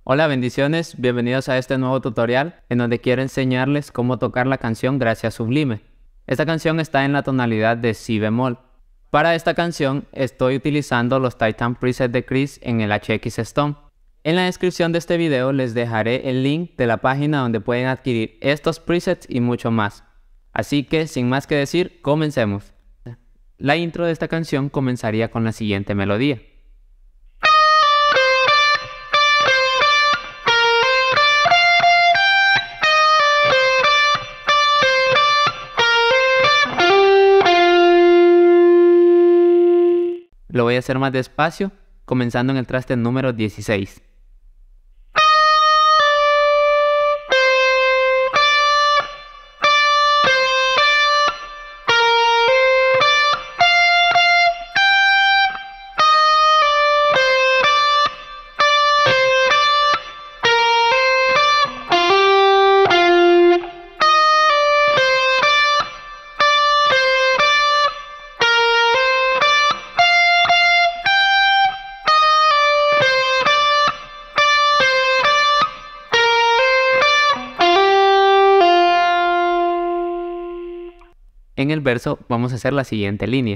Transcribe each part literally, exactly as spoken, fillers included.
Hola, bendiciones, bienvenidos a este nuevo tutorial en donde quiero enseñarles cómo tocar la canción Gracias Sublime. Esta canción está en la tonalidad de si bemol. Para esta canción estoy utilizando los Titan Preset de Chris en el H X Stone. En la descripción de este video les dejaré el link de la página donde pueden adquirir estos presets y mucho más. Así que sin más que decir, comencemos. La intro de esta canción comenzaría con la siguiente melodía. Lo voy a hacer más despacio, comenzando en el traste número dieciséis. En el verso vamos a hacer la siguiente línea.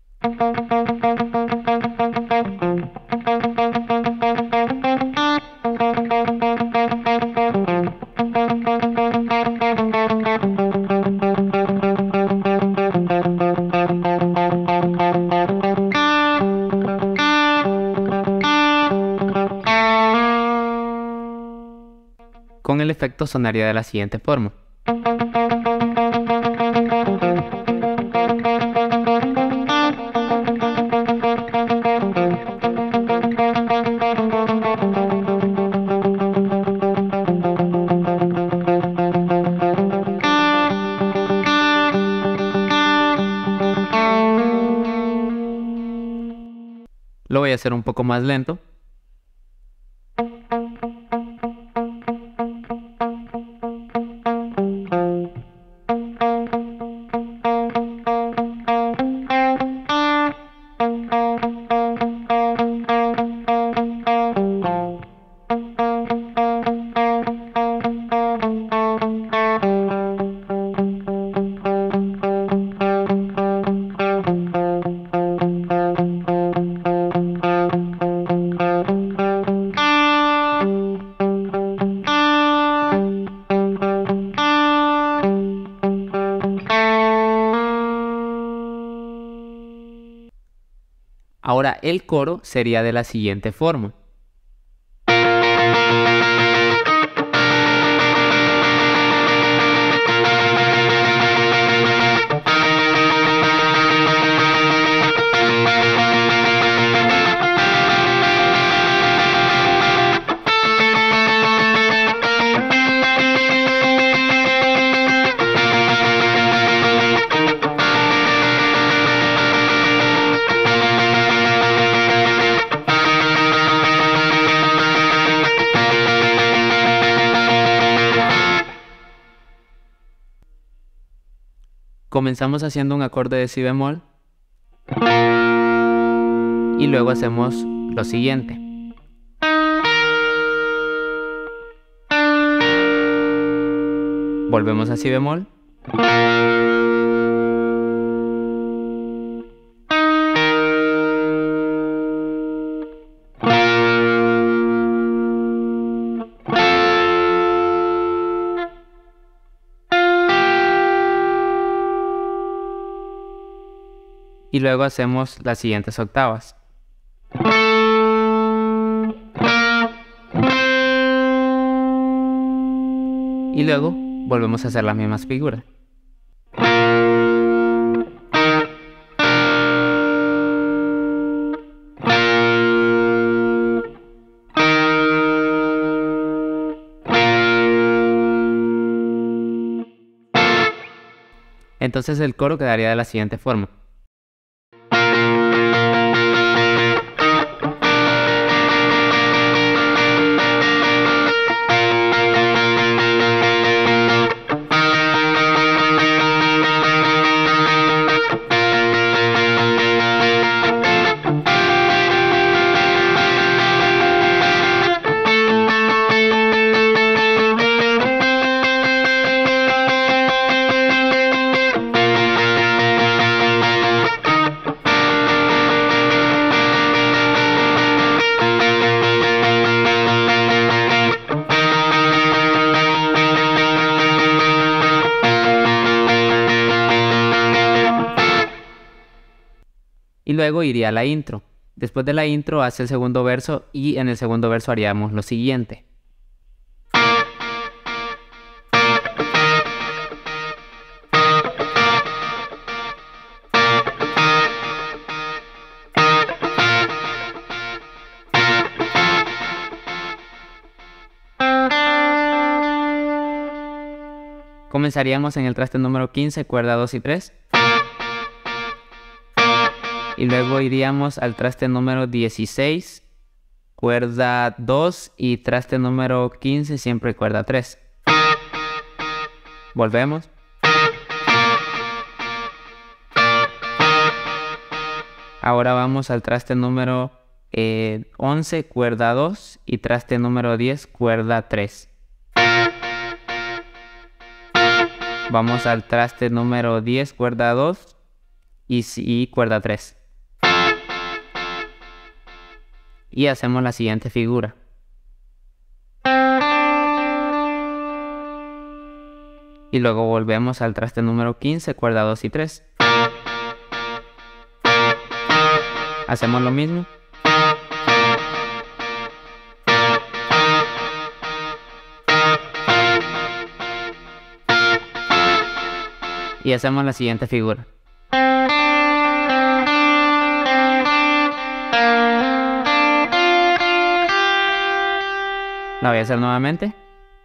Con el efecto sonaría de la siguiente forma. Lo voy a hacer un poco más lento. Ahora el coro sería de la siguiente forma. Comenzamos haciendo un acorde de si bemol y luego hacemos lo siguiente. Volvemos a si bemol. Y luego hacemos las siguientes octavas. Y luego volvemos a hacer las mismas figuras. Entonces el coro quedaría de la siguiente forma. Y luego iría la intro. Después de la intro hace el segundo verso y en el segundo verso haríamos lo siguiente. Comenzaríamos en el traste número quince, cuerda dos y tres. Y luego iríamos al traste número dieciséis, cuerda dos y traste número quince, siempre cuerda tres. Volvemos. Ahora vamos al traste número eh, once, cuerda dos y traste número diez, cuerda tres. Vamos al traste número diez, cuerda dos y, y cuerda tres. Y hacemos la siguiente figura. Y luego volvemos al traste número quince, cuerda dos y tres. Hacemos lo mismo. Y hacemos la siguiente figura. La voy a hacer nuevamente.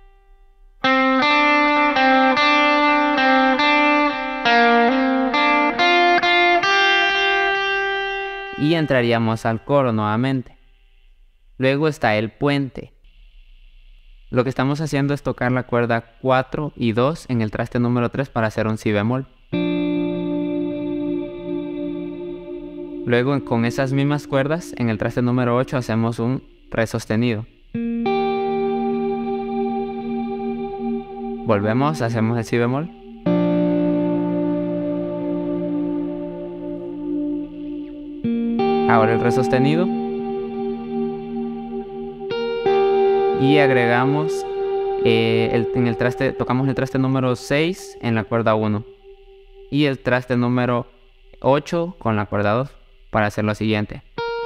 Y entraríamos al coro nuevamente. Luego está el puente. Lo que estamos haciendo es tocar la cuerda cuatro y dos en el traste número tres para hacer un si bemol. Luego con esas mismas cuerdas en el traste número ocho hacemos un re sostenido. Volvemos, hacemos el si bemol. Ahora el re sostenido. Y agregamos eh, el, en el traste, tocamos el traste número seis en la cuerda uno y el traste número ocho con la cuerda dos para hacer lo siguiente.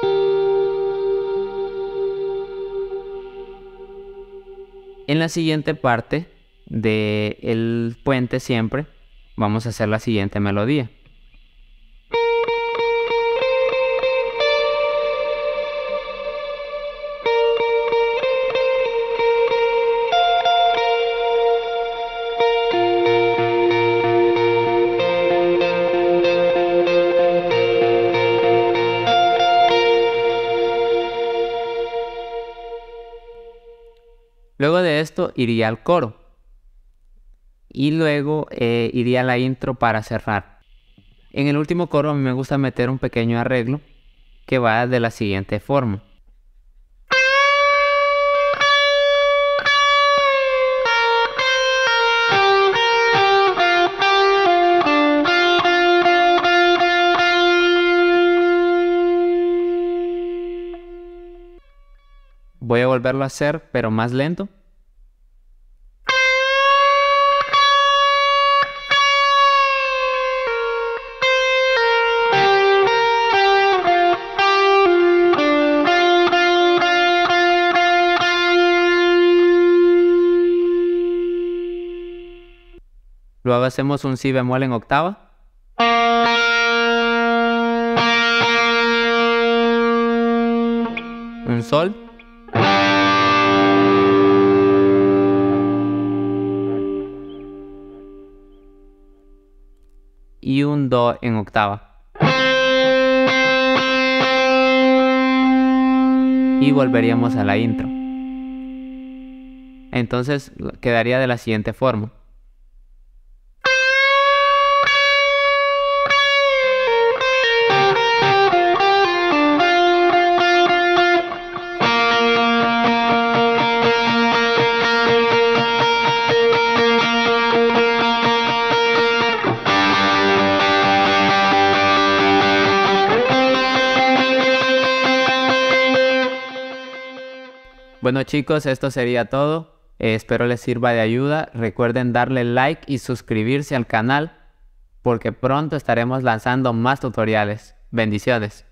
En la siguiente parte del puente siempre vamos a hacer la siguiente melodía. Luego de esto iría al coro y luego eh, iría a la intro para cerrar. En el último coro a mí me gusta meter un pequeño arreglo que va de la siguiente forma. Voy a volverlo a hacer, pero más lento. Luego hacemos un si bemol en octava. Un sol. Y un do en octava. Y volveríamos a la intro. Entonces quedaría de la siguiente forma. Bueno chicos, esto sería todo. Eh, espero les sirva de ayuda. Recuerden darle like y suscribirse al canal porque pronto estaremos lanzando más tutoriales. Bendiciones.